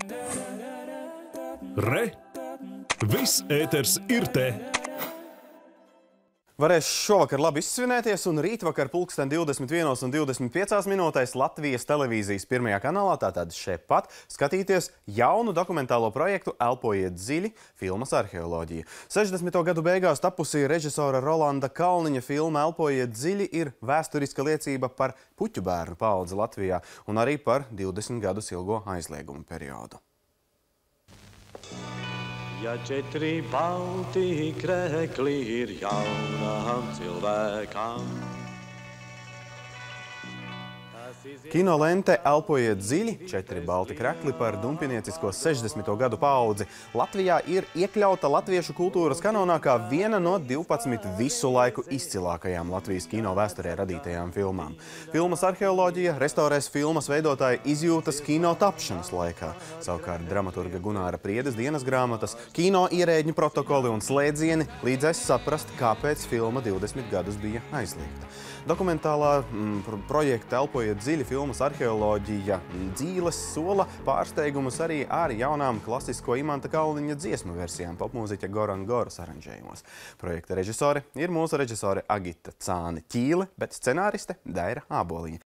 Re! Viss ēters ir te! Varēs šovakar labi izsvinēties un rītvakar pulksten 21:25 minūtēs Latvijas televīzijas pirmajā kanālā, tātad šeit pat, skatīties jaunu dokumentālo projektu Elpojiet dziļi – filmas arheoloģija. 60. gadu beigās tapusī režisora Rolanda Kalniņa filma Elpojiet dziļi ir vēsturiska liecība par puķu bērnu paudzi Latvijā un arī par 20 gadus ilgo aizliegumu periodu. Ja 4 balti krekli ir jaunām cilvēkām. Kino lente Elpojiet dziļi – 4 balti krekli par dumpiniecisko 60. gadu paudzi Latvijā ir iekļauta latviešu kultūras kanonā kā viena no 12 visu laiku izcilākajām Latvijas kino vēsturē radītajām filmām. Filmas arheoloģija restaurēs filmas veidotāja izjūtas kino tapšanas laikā. Savukārt dramaturga Gunāra Priedes dienas grāmatas, kino ierēģņu protokoli un slēdzieni līdzēs saprast, kāpēc filma 20 gadus bija aizliegta. Dokumentālā projekta Elpojiet dziļi filmas arheoloģija dzīles sola pārsteigumus arī ar jaunām klasisko Imanta Kalniņa dziesmu versijām popmūziķa Goran Goras aranžējumos. Projekta režisori ir mūsu režisori Agita Cāne Ķīle, bet scenāriste Daira Āboliņa.